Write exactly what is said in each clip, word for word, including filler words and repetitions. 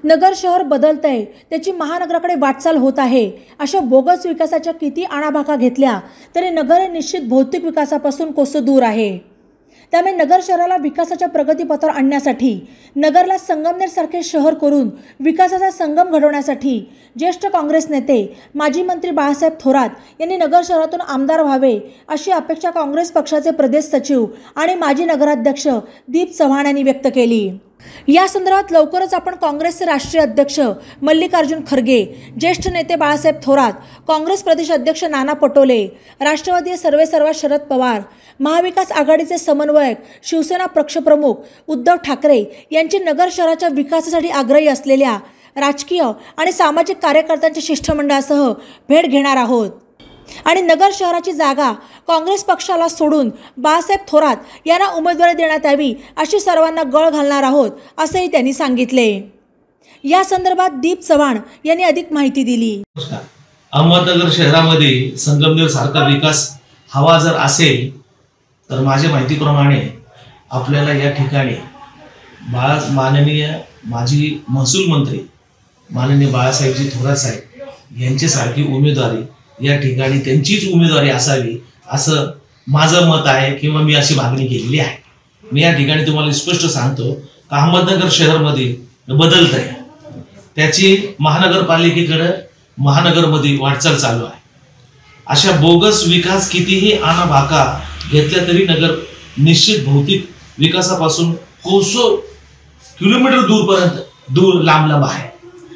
नगर शहर बदलतंय, त्याची महानगराकडे वाटचाल होत आहे। अशा बोगस विकासाच्या किती आणाभाका घेतल्या तरी नगर निश्चित भौतिक विकासापासून कोसो दूर आहे। त्यामुळे नगर शहराला विकासाच्या प्रगतीपथावर आणण्यासाठी, नगरला संगमनेर सारखे शहर करून विकासाचा संगम घडवण्यासाठी ज्येष्ठ काँग्रेस नेते माजी मंत्री बाळासाहेब थोरात यांनी नगर शहरातून आमदार व्हावे अशी अपेक्षा काँग्रेस पक्षाचे प्रदेश सचिव आणि माजी नगराध्यक्ष दीप चव्हाण यांनी व्यक्त केली। या संदर्भात लवकरच आपण काँग्रेसचे राष्ट्रीय अध्यक्ष मल्लिकार्जुन खरगे, ज्येष्ठ नेते बाळासाहेब थोरात, काँग्रेस प्रदेश अध्यक्ष नाना पटोले, राष्ट्रवादी सर्वेसर्वा शरद पवार, महाविकास आघाडीचे समन्वयक, शिवसेना पक्षप्रमुख उद्धव ठाकरे यांची नगर शहराच्या विकासासाठी आग्रही असलेल्या राजकीय आणि सामाजिक कार्यकर्त्यांच्या शिष्टमंडळासह भेट घेणार आहोत आणि नगर शहराची जागा काँग्रेस पक्षाला सोडून बाळासाहेब थोरात यांना उमेदवारी देण्यात यावी अशी सर्वांना गळ घालणार आहोत असेही त्यांनी सांगितले। या संदर्भात दीप चव्हाण यांनी अधिक माहिती दिली। अहमदनगर शहरामध्ये संगमनेर सारखा विकास हवा जर असेल तर माझ्या माहितीप्रमाणे आपल्याला या ठिकाणी बाळा माननीय माजी महसूल मंत्री माननीय बाळासाहेबजी थोरात साहेब यांच्यासारखी उमेदवारी या ठिकाणी त्यांचीच उमेदवारी असावी असं माझं मत आहे किंवा मी अशी मागणी केलेली आहे। मी या ठिकाणी तुम्हाला स्पष्ट सांगतो की अहमदनगर शहरमध्ये बदलत आहे, त्याची महानगरपालिकेकडे महानगरमध्ये वाटचाल चालू आहे। अशा बोगस विकास कितीही आणाभाका घेतल्या तरी नगर निश्चित भौतिक विकासापासून कोसो किलोमीटर दूरपर्यंत दूर लांब लांब आहे।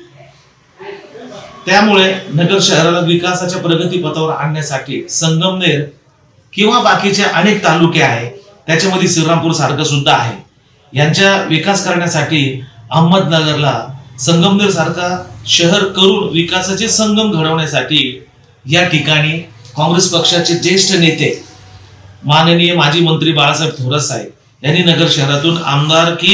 त्यामुळे नगर शहराला विकासाच्या प्रगतीपथावर आणण्यासाठी संगमनेर किंवा बाकीचे अनेक तालुके आहे, त्याच्यामध्ये श्रीरामपूर सारखं सुद्धा आहे, यांचा विकास करण्यासाठी अहमदनगरला संगमनेर सारखा शहर करून विकासाचे संगम घडवण्यासाठी या ठिकाणी काँग्रेस पक्षाचे ज्येष्ठ नेते माननीय माजी मंत्री बाळासाहेब थोरात साहेब यांनी नगर शहरातून आमदारकी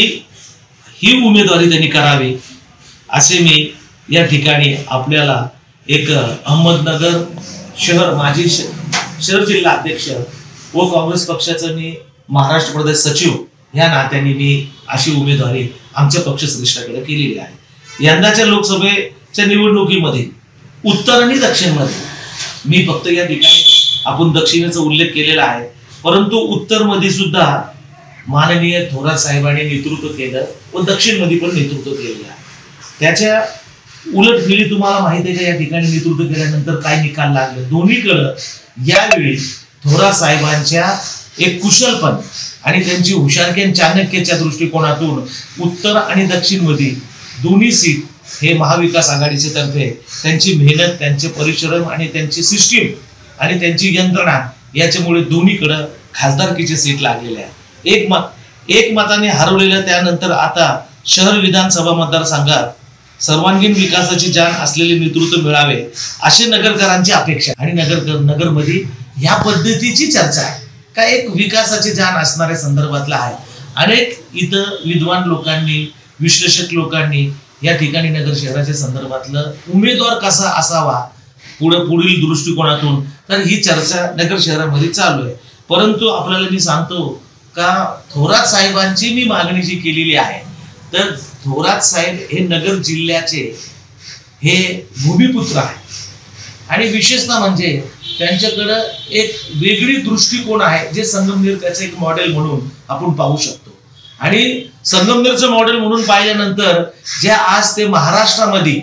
ही उमेदवारी त्यांनी करावी असे मी या ठिकाणी आपल्याला एक अहमदनगर शहर माजी शहर जिल्हा अध्यक्ष व काँग्रेस पक्षाचा मी महाराष्ट्र प्रदेश सचिव या नात्याने मी अशी उमेदवारी आमच्या पक्षश्रेष्ठाकडे केलेली आहे। यंदाच्या लोकसभेच्या निवडणुकीमध्ये उत्तर आणि दक्षिण मध्ये मी फक्त या ठिकाणी आपण दक्षिणेचा उल्लेख केलेला आहे, परंतु उत्तर मध्ये सुद्धा माननीय थोरात साहेबांनी नेतृत्व केलं व दक्षिण मध्ये पण नेतृत्व केलेलं आहे। त्याच्या उलट वेळी तुम्हाला माहिती आहे का या ठिकाणी नेतृत्व केल्यानंतर काय निकाल लागले दोन्हीकडे यावेळी थोरात साहेबांच्या एक कुशलपण आणि त्यांची हुशारकी आणि चाणक्याच्या दृष्टिकोनातून उत्तर आणि दक्षिण मध्ये दोन्ही सीट हे महाविकास आघाडीचे तर्फे त्यांची मेहनत, त्यांचे परिश्रम आणि त्यांची सिस्टीम आणि त्यांची यंत्रणा याच्यामुळे दोन्हीकडे खासदारकीची सीट लागलेली आहे। एक मत एक मताने हरवलेल्या त्यानंतर आता शहर विधानसभा मतदारसंघात सर्वांगीण विकासाची जाण असलेले नेतृत्व मिळावे अशी नगरकरांची अपेक्षा आणि नगर नगरमध्ये या पद्धतीची चर्चा आहे का एक विकासाची जाण असणाऱ्या संदर्भातला आहे। अनेक इथं विद्वान लोकांनी, विश्लेषक लोकांनी या ठिकाणी नगर शहराच्या संदर्भातलं उमेदवार कसा असावा पुढे पुढील दृष्टिकोनातून तर ही चर्चा नगर शहरामध्ये चालू आहे। परंतु आपल्याला मी सांगतो का थोरात साहेबांची मी मागणी जी केलेली आहे तर थोरात साहेब हे नगर जिल्ह्याचे हे भूमिपुत्र आहे आणि विशेषतः म्हणजे त्यांच्याकडे एक वेगळी दृष्टिकोन आहे जे संगमनेर त्याचं एक मॉडेल म्हणून आपण पाहू शकतो आणि संगमनेरचं मॉडेल म्हणून पाहिल्यानंतर ज्या आज ते महाराष्ट्रामध्ये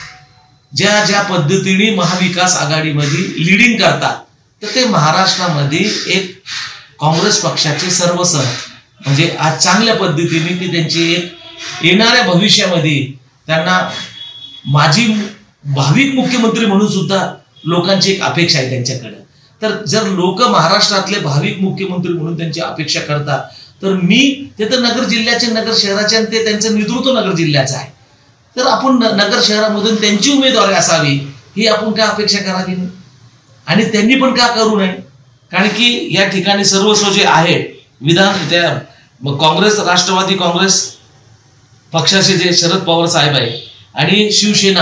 ज्या ज्या पद्धतीने महाविकास आघाडीमध्ये लीडिंग करतात तर ते महाराष्ट्रामध्ये एक काँग्रेस पक्षाचे सर्वसह म्हणजे आज चांगल्या पद्धतीने ते त्यांची एक येणाऱ्या भविष्यामध्ये त्यांना माजी भाविक मुख्यमंत्री म्हणून सुद्धा लोकांची एक अपेक्षा आहे त्यांच्याकडे। तर जर लोक महाराष्ट्रातले भाविक मुख्यमंत्री म्हणून त्यांची अपेक्षा करतात तर मी ते तर नगर जिल्ह्याचे नगर शहराचे आणि ते त्यांचं नेतृत्व नगर जिल्ह्याचं आहे तर आपण नगर शहरामधून त्यांची उमेदवारी असावी ही आपण काय अपेक्षा करावी आणि त्यांनी पण का करू नये, कारण की या ठिकाणी सर्वस्व जे आहे विधान त्या काँग्रेस राष्ट्रवादी काँग्रेस पक्षाचे जे शरद पवार साहेब आहे आणि शिवसेना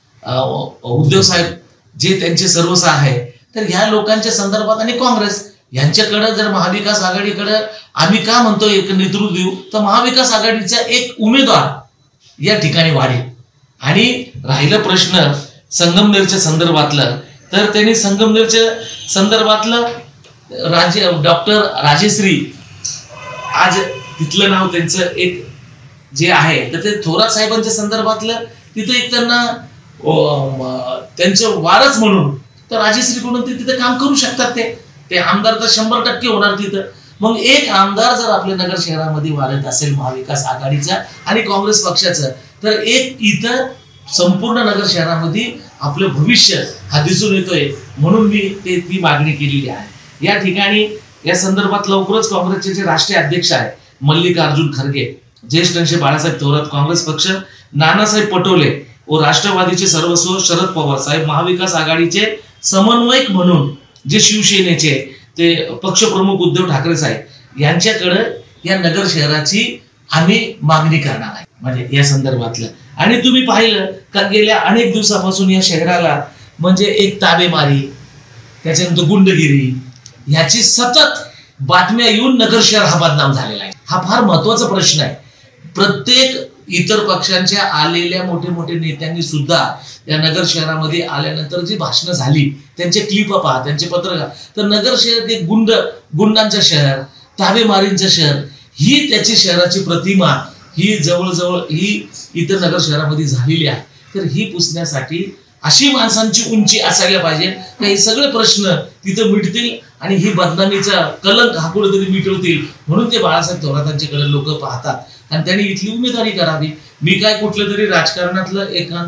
उद्धव साहेब जे त्यांचे सर्वस्व आहे तर ह्या लोकांच्या संदर्भात आणि काँग्रेस यांच्याकडे जर महाविकास आघाडीकडे आम्ही का म्हणतो एक नेतृत्व देऊ तर महाविकास आघाडीचा एक उमेदवार या ठिकाणी वाढेल। आणि राहिला प्रश्न संगमनेरच्या संदर्भातलं, तर त्यांनी संगमनेरच्या संदर्भातलं राजे डॉक्टर राजेश्री, आज तिथलं नाव त्यांचं एक जे आहे, तर ते थोरात साहेबांच्या संदर्भातलं तिथं एक त्यांना त्यांचं वारस म्हणून तर राजेश्री म्हणून ते तिथे काम करू शकतात. ते ते आमदार तर शंभर टक्के होणार तिथं. मग एक आमदार जर आपल्या नगर शहरामध्ये वाढत असेल महाविकास आघाडीचा आणि काँग्रेस पक्षाचं, तर एक इथं संपूर्ण नगर शहरामध्ये आपलं भविष्य हा दिसून येतोय. म्हणून मी ते ती मागणी केलेली आहे. या ठिकाणी या संदर्भात लवकरच काँग्रेसचे जे राष्ट्रीय अध्यक्ष आहे मल्लिकार्जुन खरगे, ज्येष्ठ नेते बाळासाहेब थोरात काँग्रेस पक्ष, नानासाहेब पटोले व राष्ट्रवादीचे सर्वस्व शरद पवार साहेब, महाविकास आघाडीचे समन्वयक म्हणून जे शिवसेनेचे ते पक्षप्रमुख उद्धव ठाकरे साहेब यांच्याकडे या नगर शहराची आम्ही मागणी करणार आहे, म्हणजे या संदर्भातलं. आणि तुम्ही पाहिलं का गेल्या अनेक दिवसापासून या शहराला म्हणजे एक ताबेमारी, त्याच्यानंतर गुंडगिरी याची सतत बातम्या येऊन नगर शहर हा बदनाम झालेला आहे. हा फार महत्वाचा प्रश्न आहे. प्रत्येक इतर पक्षांच्या आलेल्या मोठे मोठे नेत्यांनी सुद्धा या नगर शहरामध्ये आल्यानंतर जी भाषणं झाली, त्यांचे क्लिप पहा, त्यांचे पत्रकार, तर नगर शहर एक गुंड गुंडांचं शहर, ताबेमारींचं शहर, ही त्याची शहराची प्रतिमा ही जवळजवळ ही इतर नगर शहरामध्ये झालेली आहे. तर ही पुसण्यासाठी अशी माणसांची उंची असायला पाहिजे का हे सगळे प्रश्न तिथं मिटतील आणि ही बदनामीचा कलंक हा कुठेतरी मिटवतील. म्हणून ते बाळासाहेब थोरातांच्याकडे लोक पाहतात आणि त्यांनी इथली उमेदवारी करावी. मी काय कुठलं तरी राजकारणातलं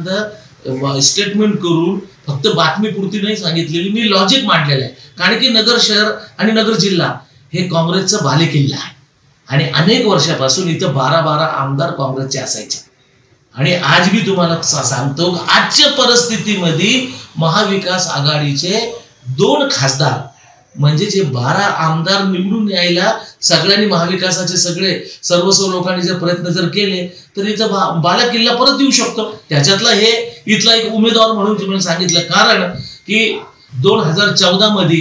एखादं स्टेटमेंट करून फक्त बातमीपुरती नाही सांगितलेली, मी लॉजिक मांडलेलं आहे. कारण की नगर शहर आणि नगर जिल्हा हे काँग्रेसचा बालेकिल्ला आहे आणि अनेक वर्षापासून इथं बारा बारा आमदार काँग्रेसचे असायचे. आणि आज मी तुम्हाला सांगतो आजच्या परिस्थितीमध्ये महाविकास आघाडीचे दोन खासदार म्हणजे जे बारा आमदार निवडून यायला सगळ्यांनी महाविकासाचे सगळे सर्वस्व लोकांनी जर प्रयत्न जर केले तर इथं बाला किल्ला परत येऊ शकतो. त्याच्यातला हे इथला एक उमेदवार म्हणून तुम्ही सांगितलं, कारण की दोन हजार चौदा मध्ये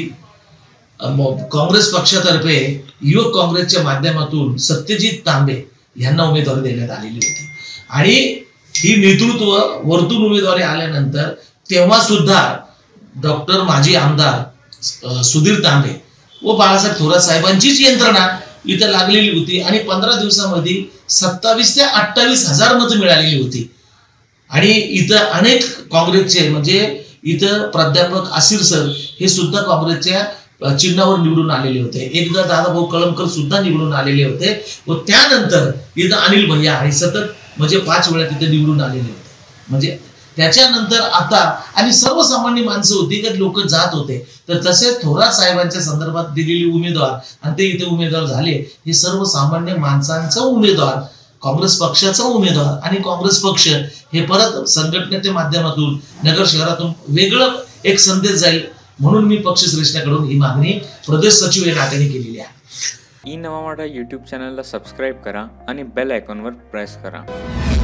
काँग्रेस पक्षातर्फे युवक काँग्रेसच्या माध्यमातून सत्यजित तांबे यांना उमेदवारी देण्यात आलेली होती. आणि ही नेतृत्व वरतून उमेदवारी आल्यानंतर तेव्हा सुद्धा डॉक्टर माजी आमदार सुधीर तांबे व बाळासाहेब थोरात साहेबांचीच यंत्रणा इथं लागलेली होती आणि पंधरा दिवसामध्ये सत्तावीस ते अठ्ठावीस हजार मतं मिळालेली होती. आणि इथं अनेक काँग्रेसचे म्हणजे इथं प्राध्यापक आसिर सर हे सुद्धा काँग्रेसच्या चिन्हावर निवडून आलेले होते. एकदा दादाभाऊ कळमकर सुद्धा निवडून आलेले होते व त्यानंतर इथं अनिल भैया आणि सतत म्हणजे पाच वेळा तिथे निवडून आलेले होते. म्हणजे त्याच्यानंतर आता आणि सर्वसामान्य माणसं होती की लोक जात होते. तर तसे थोरात साहेबांच्या संदर्भात दिलेली उमेदवार आणि ते इथे उमेदवार झाले हे सर्वसामान्य माणसांचा उमेदवार, काँग्रेस पक्षाचा उमेदवार. आणि काँग्रेस पक्ष हे परत संघटनेच्या माध्यमातून नगर शहरातून वेगळं एक संदेश जाईल म्हणून मी पक्षश्रेष्ठाकडून ही मागणी प्रदेश सचिव या नात्याने केलेली आहे. ई नवा मराठा यूट्यूब चॅनलला सबस्क्राईब करा आणि बेल आयकॉनवर प्रेस करा.